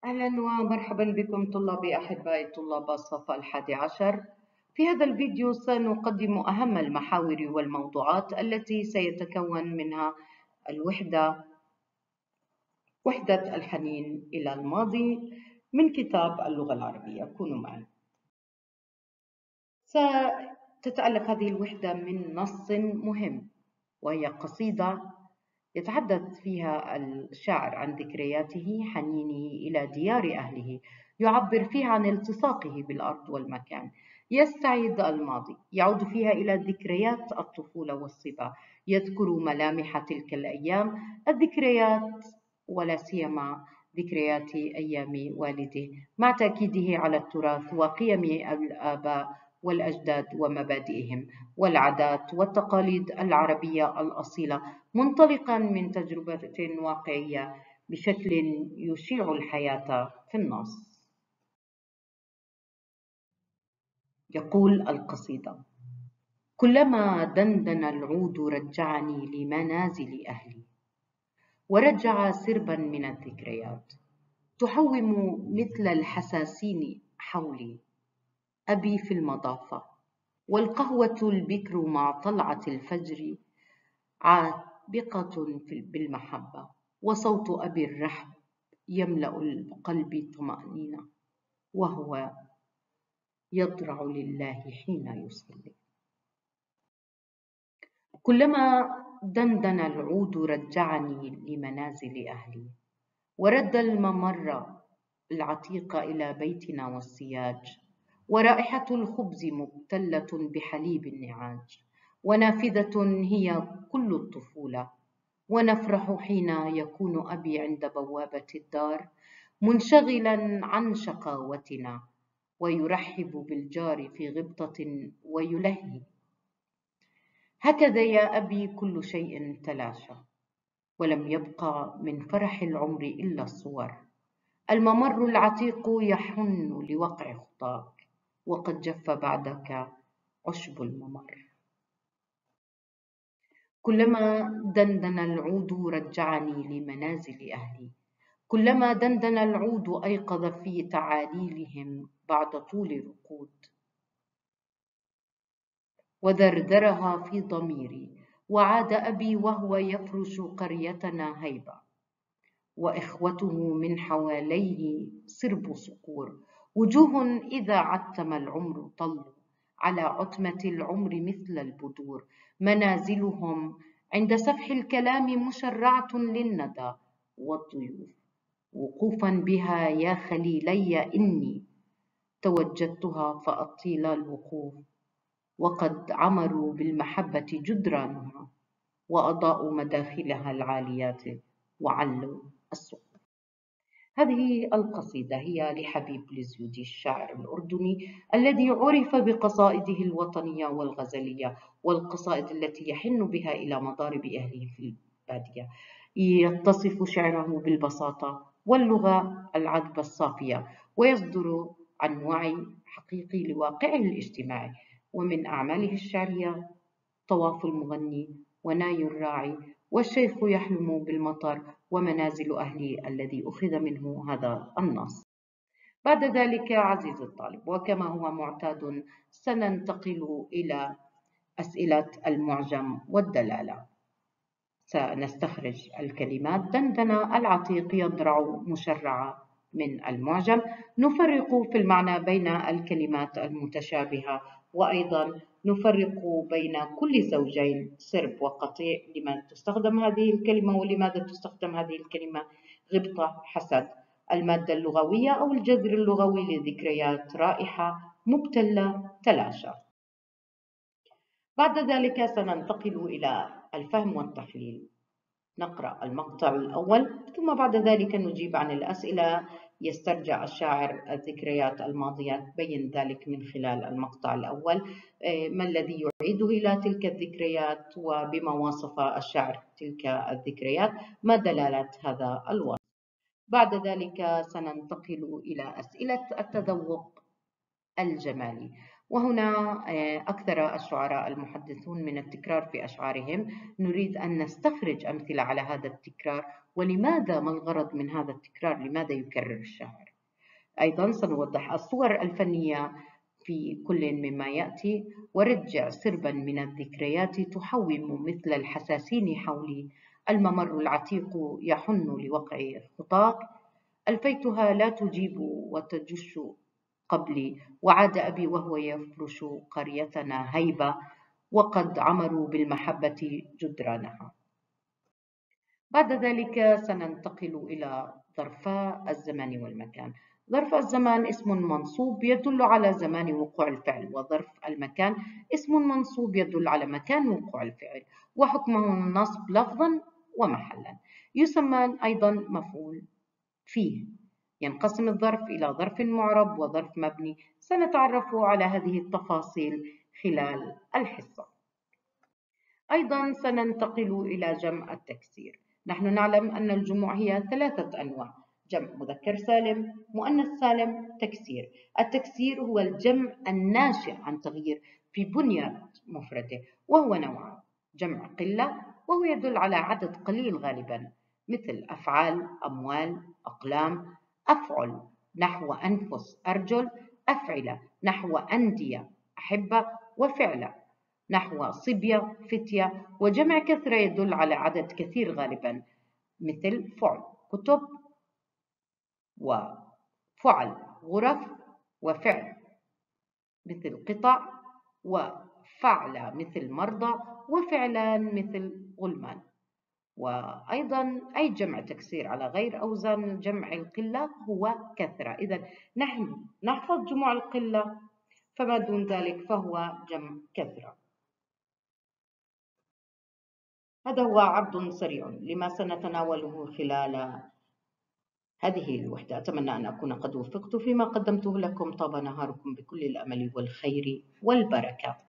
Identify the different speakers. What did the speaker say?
Speaker 1: أهلا ومرحبا بكم طلابي أحبائي طلاب الصف 11. في هذا الفيديو سنقدم أهم المحاور والموضوعات التي سيتكون منها وحدة الحنين إلى الماضي من كتاب اللغة العربية. كونوا معي. ستتألف هذه الوحدة من نص مهم، وهي قصيدة يتحدث فيها الشاعر عن ذكرياته، حنينه إلى ديار أهله، يعبر فيها عن التصاقه بالأرض والمكان، يستعيد الماضي، يعود فيها إلى ذكريات الطفولة والصبا، يذكر ملامح تلك الأيام، الذكريات ولا سيما ذكريات أيام والده، مع تأكيده على التراث وقيم الآباء والأجداد ومبادئهم والعادات والتقاليد العربية الأصيلة، منطلقا من تجربة واقعية بشكل يشيع الحياة في النص. يقول القصيدة: كلما دندن العود رجعني لمنازل أهلي، ورجع سربا من الذكريات تحوم مثل الحساسين حولي، أبي في المضافة والقهوة البكر مع طلعة الفجر عابقة بالمحبة، وصوت أبي الرحب يملأ القلب طمأنينة، وهو يضرع لله حين يصلي. كلما دندن العود رجعني لمنازل أهلي، ورد الممر العتيق إلى بيتنا والسياج، ورائحة الخبز مبتلة بحليب النعاج، ونافذة هي كل الطفولة، ونفرح حين يكون أبي عند بوابة الدار منشغلا عن شقاوتنا، ويرحب بالجار في غبطة ويلهي. هكذا يا أبي كل شيء تلاشى، ولم يبقى من فرح العمر إلا الصور. الممر العتيق يحن لوقع خطاك، وقد جف بعدك عشب الممر. كلما دندن العود رجعني لمنازل أهلي، كلما دندن العود أيقظ في تعاليلهم بعد طول رقود، ودردرها في ضميري، وعاد أبي وهو يفرش قريتنا هيبة، وإخوته من حواليه سرب صقور، وجوه إذا عتم العمر طلوا على عتمة العمر مثل البدور، منازلهم عند سفح الكلام مشرعة للندى والضيوف، وقوفا بها يا خليلي إني توجدتها فأطيل الوقوف، وقد عمروا بالمحبة جدرانها، وأضاءوا مداخلها العاليات، وعلوا السقف. هذه القصيدة هي لحبيب الزيودي الشاعر الأردني الذي عرف بقصائده الوطنية والغزلية، والقصائد التي يحن بها إلى مضارب أهله في البادية. يتصف شعره بالبساطة واللغة العذبة الصافية، ويصدر عن وعي حقيقي لواقعه الاجتماعي. ومن أعماله الشعرية طواف المغني، وناي الراعي، والشيخ يحلم بالمطر، ومنازل أهلي الذي أخذ منه هذا النص. بعد ذلك عزيزي الطالب، وكما هو معتاد، سننتقل إلى أسئلة المعجم والدلالة. سنستخرج الكلمات: دندنة، العتيق، يضرع، مشرعة من المعجم. نفرق في المعنى بين الكلمات المتشابهة، وأيضا نفرق بين كل زوجين سرب وقطيع، لماذا تستخدم هذه الكلمة ولماذا تستخدم هذه الكلمة. غبطة حسب المادة اللغوية أو الجذر اللغوي لذكريات، رائحة، مبتلة، تلاشى. بعد ذلك سننتقل إلى الفهم والتحليل. نقرأ المقطع الأول، ثم بعد ذلك نجيب عن الأسئلة. يسترجع الشاعر الذكريات الماضية، بين ذلك من خلال المقطع الأول. ما الذي يعيده إلى تلك الذكريات، وبما وصف الشاعر تلك الذكريات، ما دلالة هذا الوصف. بعد ذلك سننتقل إلى أسئلة التذوق الجمالي، وهنا أكثر الشعراء المحدثون من التكرار في أشعارهم. نريد أن نستخرج أمثلة على هذا التكرار، ولماذا؟ ما الغرض من هذا التكرار؟ لماذا يكرر الشاعر؟ أيضا سنوضح الصور الفنية في كل مما يأتي، ورجع سربا من الذكريات تحوم مثل الحساسين حولي، الممر العتيق يحن لوقع خطاك، ألفيتها لا تجيب وتجش قبلي، وعاد أبي وهو يفرش قريتنا هيبة، وقد عمروا بالمحبة جدرانها. بعد ذلك سننتقل إلى ظرفا الزمان والمكان. ظرف الزمان اسم منصوب يدل على زمان وقوع الفعل، وظرف المكان اسم منصوب يدل على مكان وقوع الفعل، وحكمه النصب لفظا ومحلا. يسمى أيضا مفعول فيه. ينقسم الظرف إلى ظرف معرب وظرف مبني. سنتعرف على هذه التفاصيل خلال الحصة. أيضا سننتقل إلى جمع التكسير. نحن نعلم أن الجموع هي ثلاثة أنواع: جمع مذكر سالم، مؤنث سالم، تكسير. التكسير هو الجمع الناشئ عن تغيير في بنية مفرده، وهو نوعان: جمع قلة وهو يدل على عدد قليل غالبا، مثل أفعال، أموال، أقلام. أفعل نحو أنفس، أرجل. أفعلة نحو أندية، أحبة. وفعلة نحو صبية، فتية. وجمع كثرة يدل على عدد كثير غالبا، مثل فعل كتب، وفعل غرف، وفعل مثل قطع، وفعل مثل مرضى، وفعلان مثل غلمان. وأيضا أي جمع تكسير على غير أوزان جمع القلة هو كثرة. إذا نحن نحفظ جموع القلة، فما دون ذلك فهو جمع كثرة. هذا هو عرض سريع لما سنتناوله خلال هذه الوحدة. أتمنى أن أكون قد وفقت فيما قدمته لكم. طاب نهاركم بكل الأمل والخير والبركة.